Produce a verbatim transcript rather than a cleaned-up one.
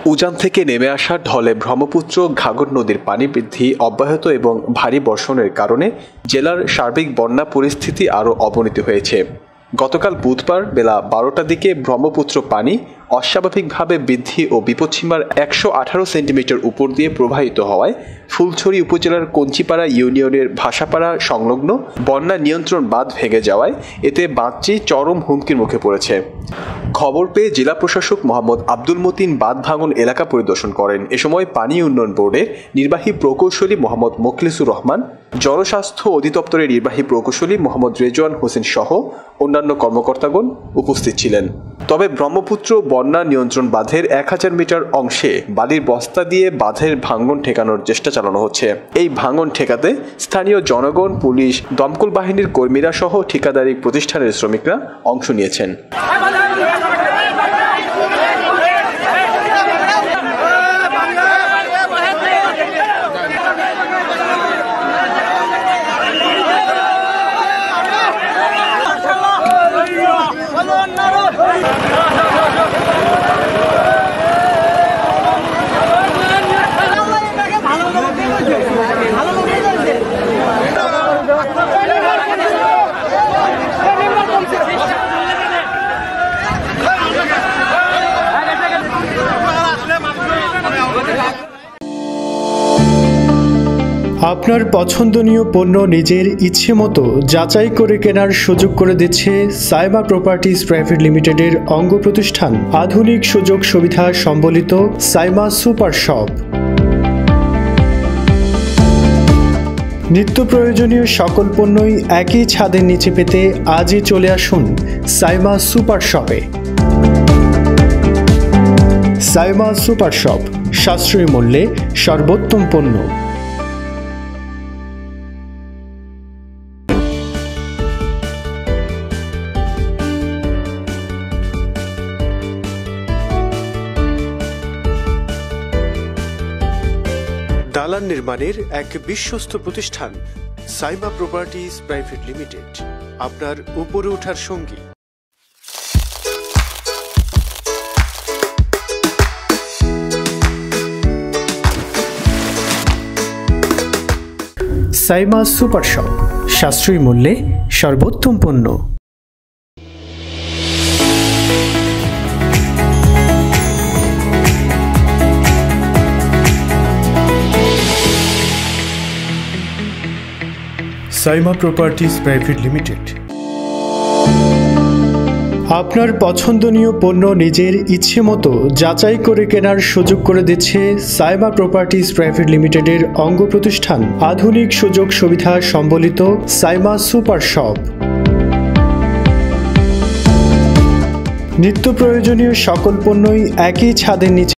উজান থেকে নেমে আসা ঢলে ব্রহ্মপুত্র ঘাঘর নদীর পানি বৃদ্ধি অব্যাহত এবং ভারী বর্ষণের কারণে জেলার সার্বিক বন্যা পরিস্থিতি আরও অবনতি হয়েছে। গতকাল বুধবার বেলা বারোটার দিকে ব্রহ্মপুত্র পানি অস্বাভাবিকভাবে বৃদ্ধি ও বিপদসীমার একশো আঠারো সেন্টিমিটার উপর দিয়ে প্রবাহিত হওয়ায় ফুলছড়ি উপজেলার কঞ্চিপাড়া ইউনিয়নের ভাষাপাড়া সংলগ্ন বন্যা নিয়ন্ত্রণ বাঁধ ভেঙে যাওয়ায় এতে বাঁধটি চরম হুমকির মুখে পড়েছে। খবর পেয়ে জেলা প্রশাসক মোহাম্মদ আব্দুল মতিন বাঁধ ভাঙন এলাকা পরিদর্শন করেন। এ সময় পানি উন্নয়ন বোর্ডের নির্বাহী প্রকৌশলী মোহাম্মদ মোখলিসুর রহমান, জনস্বাস্থ্য অধিদপ্তরের নির্বাহী প্রকৌশলী মোহাম্মদ রেজওয়ান হোসেন সহ অন্যান্য কর্মকর্তাগণ উপস্থিত ছিলেন। তবে ব্রহ্মপুত্র বন্যা নিয়ন্ত্রণ বাঁধের এক হাজার মিটার অংশে বালির বস্তা দিয়ে বাঁধের ভাঙন ঠেকানোর চেষ্টা চালানো হচ্ছে। এই ভাঙন ঠেকাতে স্থানীয় জনগণ, পুলিশ, দমকল বাহিনীর কর্মীরা সহ ঠিকাদারি প্রতিষ্ঠানের শ্রমিকরা অংশ নিয়েছেন। আপনার পছন্দনীয় পণ্য নিজের ইচ্ছে মতো যাচাই করে কেনার সুযোগ করে দিচ্ছে সাইমা প্রপার্টিজ প্রাইভেট লিমিটেডের অঙ্গ প্রতিষ্ঠান আধুনিক সুযোগ সুবিধা সম্বলিত সাইমা সুপার শপ। নিত্য প্রয়োজনীয় সকল পণ্যই একই ছাদের নিচে পেতে আজই চলে আসুন সাইমা সুপার শপে। সাইমা সুপার শপ, সাশ্রয়ী মূল্যে সর্বোত্তম পণ্য। দালান নির্মাণের এক বিশ্বস্ত প্রতিষ্ঠান সাইমা প্রপার্টিজ প্রাইভেট লিমিটেড, আপনার উপরে ওঠার সঙ্গী। সাইমা সুপার শপ, সাশ্রয়ী মূল্যে সর্বোত্তম পণ্য। Saima properties private limited. আপনার পছন্দনীয় পণ্য নিজের ইচ্ছে মতো যাচাই করে কেনার সুযোগ করে দিচ্ছে সাইমা প্রপার্টিজ প্রাইভেট লিমিটেডের অঙ্গ প্রতিষ্ঠান আধুনিক সুযোগ সুবিধা সম্বলিত সাইমা সুপার শপ। নিত্য প্রয়োজনীয় সকল পণ্যই একই ছাদের নিচে